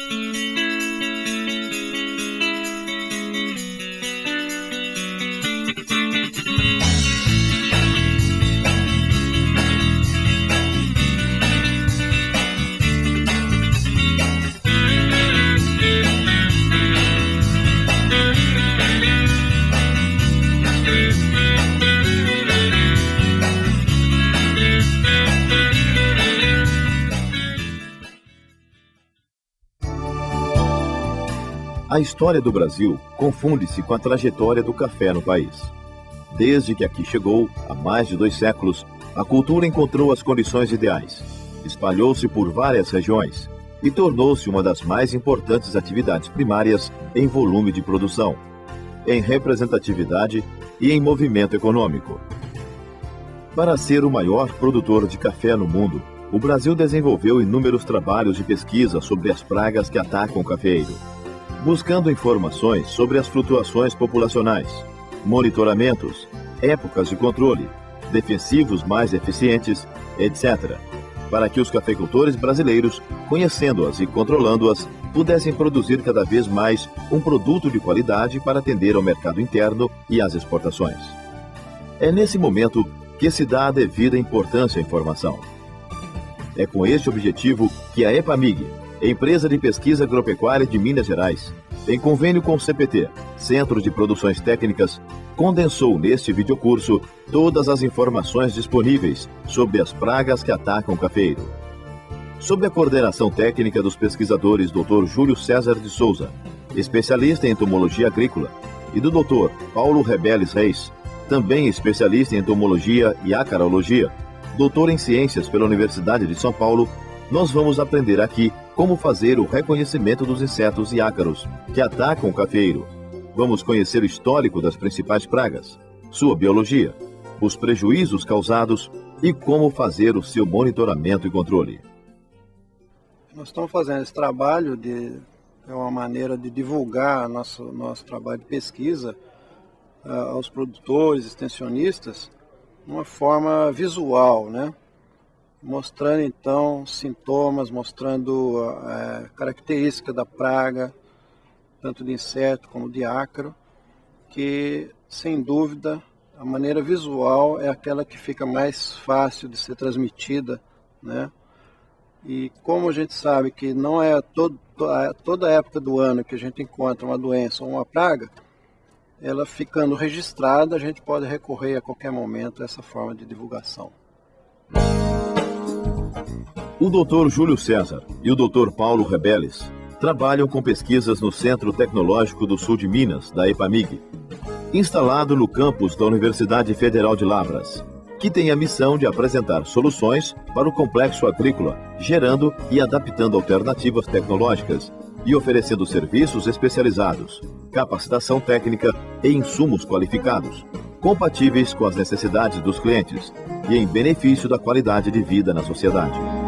A história do Brasil confunde-se com a trajetória do café no país. Desde que aqui chegou, há mais de 2 séculos, a cultura encontrou as condições ideais, espalhou-se por várias regiões e tornou-se uma das mais importantes atividades primárias em volume de produção, em representatividade e em movimento econômico. Para ser o maior produtor de café no mundo, o Brasil desenvolveu inúmeros trabalhos de pesquisa sobre as pragas que atacam o cafeeiro, buscando informações sobre as flutuações populacionais, monitoramentos, épocas de controle, defensivos mais eficientes, etc., para que os cafeicultores brasileiros, conhecendo-as e controlando-as, pudessem produzir cada vez mais um produto de qualidade para atender ao mercado interno e às exportações. É nesse momento que se dá a devida importância à informação. É com este objetivo que a EPAMIG, Empresa de Pesquisa Agropecuária de Minas Gerais, em convênio com o CPT, Centro de Produções Técnicas, condensou neste videocurso todas as informações disponíveis sobre as pragas que atacam o cafeeiro. Sob a coordenação técnica dos pesquisadores Dr. Júlio César de Souza, especialista em entomologia agrícola, e do Dr. Paulo Rebeles Reis, também especialista em entomologia e acarologia, doutor em ciências pela Universidade de São Paulo, nós vamos aprender aqui como fazer o reconhecimento dos insetos e ácaros que atacam o cafeeiro. Vamos conhecer o histórico das principais pragas, sua biologia, os prejuízos causados e como fazer o seu monitoramento e controle. Nós estamos fazendo esse trabalho é uma maneira de divulgar nosso trabalho de pesquisa aos produtores, extensionistas, de uma forma visual, né? Mostrando então sintomas, mostrando a característica da praga, tanto de inseto como de ácaro, que sem dúvida a maneira visual é aquela que fica mais fácil de ser transmitida, né? E como a gente sabe que não é toda época do ano que a gente encontra uma doença ou uma praga, ela ficando registrada, a gente pode recorrer a qualquer momento a essa forma de divulgação. O Dr. Júlio César e o Dr. Paulo Rebeles trabalham com pesquisas no Centro Tecnológico do Sul de Minas, da EPAMIG, instalado no campus da Universidade Federal de Lavras, que tem a missão de apresentar soluções para o complexo agrícola, gerando e adaptando alternativas tecnológicas e oferecendo serviços especializados, capacitação técnica e insumos qualificados, compatíveis com as necessidades dos clientes e em benefício da qualidade de vida na sociedade.